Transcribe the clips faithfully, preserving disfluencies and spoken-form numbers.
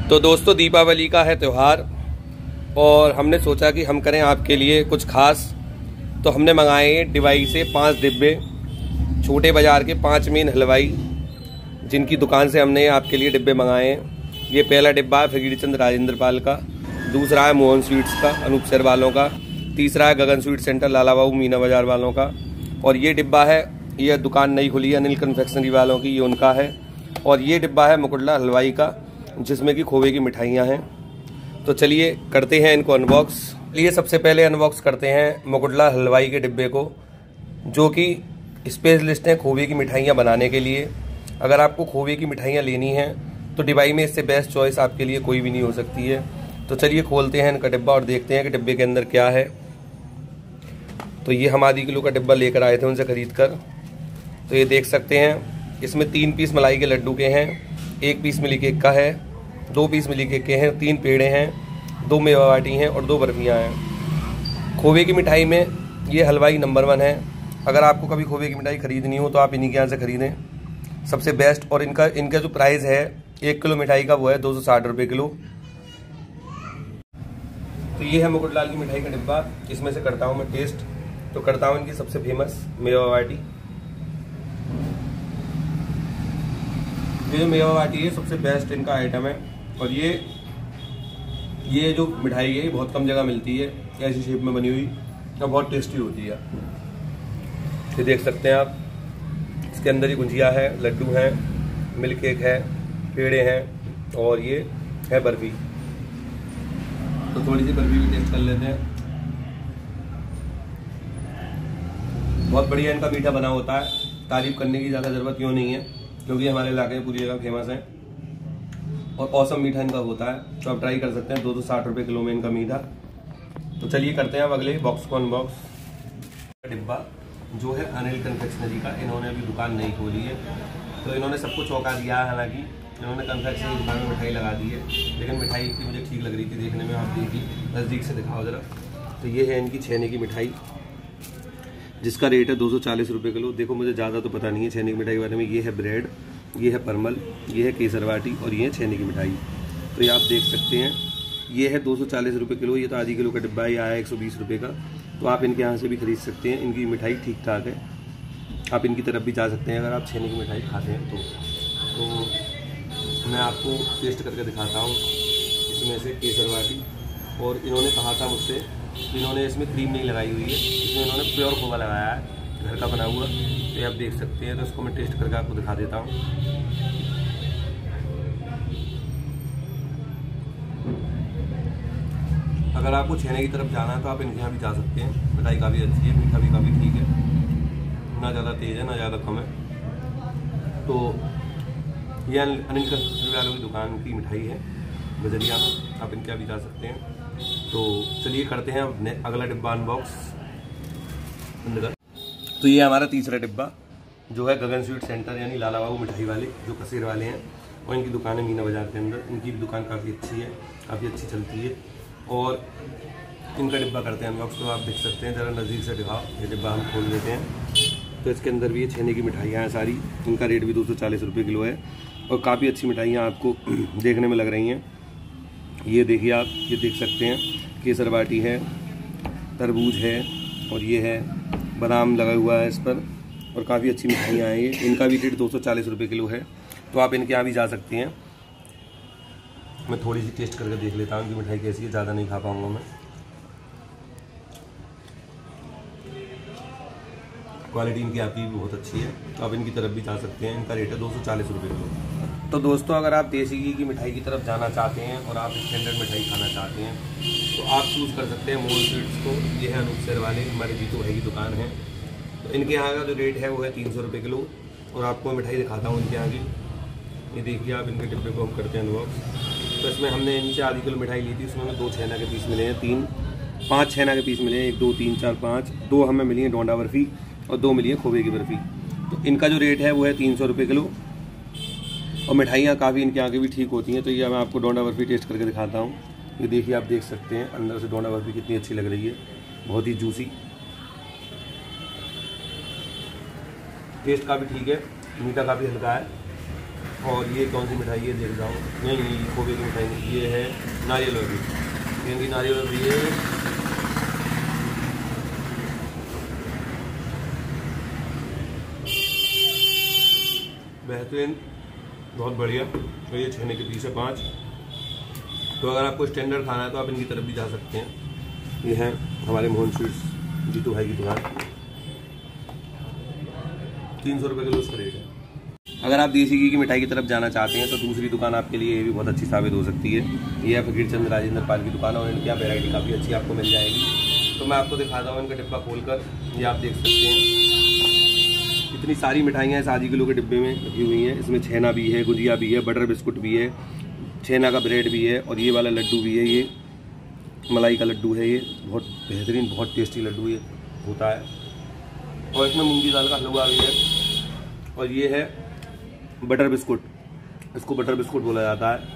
तो दोस्तों दीपावली का है त्यौहार और हमने सोचा कि हम करें आपके लिए कुछ खास। तो हमने मंगाए डिवाई से पांच डिब्बे, छोटे बाज़ार के पांच मेन हलवाई जिनकी दुकान से हमने आपके लिए डिब्बे मंगाए हैं। ये पहला डिब्बा है फकीर चंद राजेंद्र पाल का, दूसरा है मोहन स्वीट्स का अनूप सर वालों का, तीसरा है गगन स्वीट सेंटर लाला बाबू मीना बाज़ार वालों का, और ये डिब्बा है, ये दुकान नई खुली है अनिल कन्फेक्शनरी वालों की, ये उनका है। और ये डिब्बा है मुकुटला हलवाई का जिसमें कि खोवे की मिठाइयाँ हैं। तो चलिए करते हैं इनको अनबॉक्स। चलिए सबसे पहले अनबॉक्स करते हैं मुकुटला हलवाई के डिब्बे को, जो कि स्पेशलिस्ट हैं खोवे की मिठाइयाँ बनाने के लिए। अगर आपको खोवे की मिठाइयाँ लेनी हैं तो डिब्बे में इससे बेस्ट चॉइस आपके लिए कोई भी नहीं हो सकती है। तो चलिए खोलते हैं इनका डिब्बा और देखते हैं कि डिब्बे के अंदर क्या है। तो ये हम आधी किलो का डिब्बा लेकर आए थे उनसे खरीद कर। तो ये देख सकते हैं इसमें तीन पीस मलाई के लड्डू के हैं, एक पीस मिल्क केक का है, दो पीस मिल्क केक के हैं, तीन पेड़े हैं, दो मेवा बाटी हैं और दो बर्फियाँ हैं। खोवे की मिठाई में ये हलवाई नंबर वन है। अगर आपको कभी खोवे की मिठाई खरीदनी हो तो आप इन्हीं के यहाँ से खरीदें, सबसे बेस्ट। और इनका इनका जो प्राइस है एक किलो मिठाई का वो है दो सौ साठ रुपये किलो। तो ये है मुकुटलाल की मिठाई का डिब्बा। इसमें से करता हूँ मैं टेस्ट। तो करता हूँ इनकी सबसे फेमस मेवा बाटी। ये जो मेवा बाटी है सबसे बेस्ट इनका आइटम है। और ये ये जो मिठाई है बहुत कम जगह मिलती है ऐसी शेप में बनी हुई और बहुत टेस्टी होती है। ये देख सकते हैं आप, इसके अंदर ही गुंजिया है, लड्डू हैं, मिल्क केक है, पेड़े हैं और ये है बर्फी। तो थोड़ी सी बर्फी भी टेस्ट कर लेते हैं। बहुत बढ़िया इनका मीठा बना होता है, तारीफ करने की ज़्यादा ज़रूरत क्यों नहीं है क्योंकि हमारे इलाके में पूरी जगह फेमस है और औसम मीठा इनका होता है। तो आप ट्राई कर सकते हैं, दो सौ साठ रुपये किलो में इनका मीठा। तो चलिए करते हैं अब अगले बॉक्स को अनबॉक्स। डिब्बा जो है अनिल कन्फेक्शनरी का, इन्होंने अभी दुकान नहीं खोली है तो इन्होंने सबको चौंका दिया है। हालांकि इन्होंने कन्फेक्शनरी दुकान में मिठाई लगा दी है, लेकिन मिठाई इतनी मुझे ठीक लग रही थी देखने में। आप देखिए नज़दीक से दिखाओ ज़रा। तो ये है इनकी छेने की मिठाई जिसका रेट है दो सौ चालीस रुपये किलो। देखो मुझे ज़्यादा तो पता नहीं है छेने की मिठाई के बारे में। ये है ब्रेड, ये है परमल, ये है केसर बाटी और ये है छेने की मिठाई। तो ये आप देख सकते हैं ये है दो सौ चालीस रुपये किलो। ये तो आधी किलो का डिब्बा ही आया है एक सौ बीस रुपये का। तो आप इनके यहाँ से भी खरीद सकते हैं, इनकी मिठाई ठीक ठाक है। आप इनकी तरफ भी जा सकते हैं अगर आप छेने की मिठाई खाते हैं तो। तो मैं आपको टेस्ट करके दिखाता हूँ इसमें से केसर बाटी। और इन्होंने कहा था मुझसे, इन्होंने इसमें क्रीम नहीं लगाई हुई है, इसमें इन्होंने प्योर खोवा लगाया है, घर का बना हुआ। तो ये आप देख सकते हैं। तो इसको मैं टेस्ट करके आपको दिखा देता हूँ। अगर आपको छेने की तरफ जाना है तो आप इनके यहाँ भी जा सकते हैं। मिठाई काफ़ी अच्छी है, मीठा भी काफ़ी ठीक है, ना ज़्यादा तेज़ है ना ज़्यादा कम है। तो ये अनिल कन्फेक्शनरी वालों की दुकान की मिठाई है गजरिया, आप इनके यहाँ भी जा सकते हैं। तो चलिए करते हैं अब अगला डिब्बा अनबॉक्स। तो ये हमारा तीसरा डिब्बा जो है गगन स्वीट सेंटर यानी लाला बाबू मिठाई वाले जो कसीर वाले हैं, और इनकी दुकान है मीना बाज़ार के अंदर। इनकी दुकान काफ़ी अच्छी है, काफ़ी अच्छी चलती है। और इनका डिब्बा करते हैं अनबॉक्स। तो आप देख सकते हैं, ज़रा नज़दीक से दिखाओ। ये डिब्बा हम खोल लेते हैं। तो इसके अंदर भी ये छेने की मिठाइयाँ हैं सारी। इनका रेट भी दो सौ चालीस रुपये किलो है और काफ़ी अच्छी मिठाइयाँ आपको देखने में लग रही हैं। ये देखिए आप, ये देख सकते हैं केसर बाटी है, तरबूज है और ये है बादाम लगा हुआ है इस पर। और काफ़ी अच्छी मिठाइयाँ हैं ये। इनका भी रेट दो सौ चालीस रुपये किलो है। तो आप इनके यहाँ भी जा सकते हैं। मैं थोड़ी सी टेस्ट करके देख लेता हूँ कि मिठाई कैसी है, ज़्यादा नहीं खा पाऊँगा मैं। क्वालिटी इनकी आपकी भी बहुत अच्छी है, तो आप इनकी तरफ भी जा सकते हैं। इनका रेट है दो सौ चालीस रुपये किलो। तो दोस्तों अगर आप देसी घी की मिठाई की तरफ जाना चाहते हैं और आप स्टैंडर्ड मिठाई खाना चाहते हैं तो आप चूज़ कर सकते हैं मोहन स्वीट्स को। ये है अनूप सर वाले, हमारे जीतू भाई की दुकान है। तो इनके यहाँ का जो रेट है वो है तीन सौ रुपये किलो। और आपको मिठाई दिखाता हूँ इनके यहाँ की। ये देखिए आप, इनके डिब्बे को हम करते हैं अनबॉक्स। तो इसमें हमने इनसे आधी किलो मिठाई ली थी, उसमें हमें दो छेना के पीस मिले हैं, तीन पाँच छेना के पीस मिले हैं, एक दो तीन चार पाँच, दो हमें मिली है डोंडा बर्फ़ी और दो मिली है खोवे की बर्फ़ी। तो इनका जो रेट है वो है तीन सौ रुपये किलो। और मिठाइयाँ काफ़ी इनके आगे भी ठीक होती हैं। तो ये मैं आपको डोंडा बर्फ़ी टेस्ट करके दिखाता हूँ। ये देखिए आप देख सकते हैं अंदर से डोंडा बर्फ़ी कितनी अच्छी लग रही है, बहुत ही जूसी, टेस्ट काफ़ी ठीक है, मीठा काफ़ी हल्का है। और ये कौन सी मिठाई है देख रहा हूँ, नहीं नहीं खोबे की मिठाई नहीं, ये है नारियल बर्फी, क्योंकि नारियल बर्फी है। बेहतरीन, बहुत बढ़िया। तो ये छेने के पीस है पाँच। तो अगर आपको स्टैंडर्ड खाना है तो आप इनकी तरफ भी जा सकते हैं। ये है हमारे मोहन स्वीट्स जीतू भाई की दुकान, तीन सौ रुपये किलो उसका रेट है। अगर आप देसी घी की मिठाई की तरफ जाना चाहते हैं तो दूसरी दुकान आपके लिए ये भी बहुत अच्छी साबित हो सकती है। ये है फकीर चंद राजेंद्र पाल की दुकान और इनकी यहाँ वेराइटी काफ़ी अच्छी आपको मिल जाएगी। तो मैं आपको दिखाता हूँ इनका डिब्बा खोलकर, ये आप देख सकते हैं इतनी सारी मिठाइयाँ इस आधी किलो के डिब्बे में रखी हुई हैं। इसमें छेना भी है, गुजिया भी है, बटर बिस्कुट भी है, छेना का ब्रेड भी है और ये वाला लड्डू भी है। ये मलाई का लड्डू है, ये बहुत बेहतरीन बहुत टेस्टी लड्डू ये होता है। और इसमें मूंगी दाल का हलवा भी है। और ये है बटर बिस्कुट, इसको बटर बिस्कुट बोला जाता है।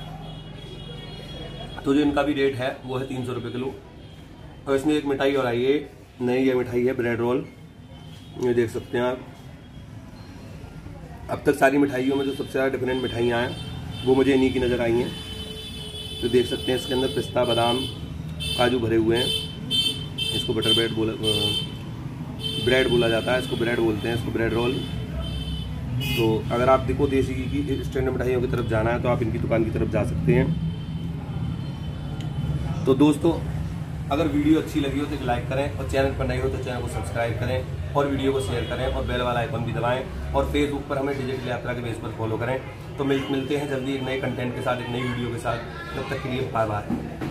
तो जो इनका भी रेट है वो है तीन सौ रुपये किलो। और इसमें एक मिठाई और आई है नई, ये मिठाई है ब्रेड रोल, ये देख सकते हैं आप। अब तक सारी मिठाइयों में जो सबसे ज़्यादा डिफरेंट मिठाइयाँ हैं वो मुझे इन्हीं की नज़र आई हैं। तो देख सकते हैं इसके अंदर पिस्ता बादाम काजू भरे हुए हैं। इसको बटर ब्रेड बोला ब्रेड बोला जाता है, इसको ब्रेड बोलते हैं, इसको ब्रेड रोल। तो अगर आप देखो देसी घी की स्टैंडर्ड मिठाइयों की तरफ जाना है तो आप इनकी दुकान की तरफ जा सकते हैं। तो दोस्तों अगर वीडियो अच्छी लगी हो तो एक लाइक करें और चैनल पर नए हो तो चैनल को सब्सक्राइब करें और वीडियो को शेयर करें और बेल वाला आइकन भी दबाएं और फेसबुक पर हमें डिजिटल यात्रा के बेस पर फॉलो करें। तो मिल मिलते हैं जल्दी एक नए कंटेंट के साथ, एक नई वीडियो के साथ। तब तक के लिए बाय बाय।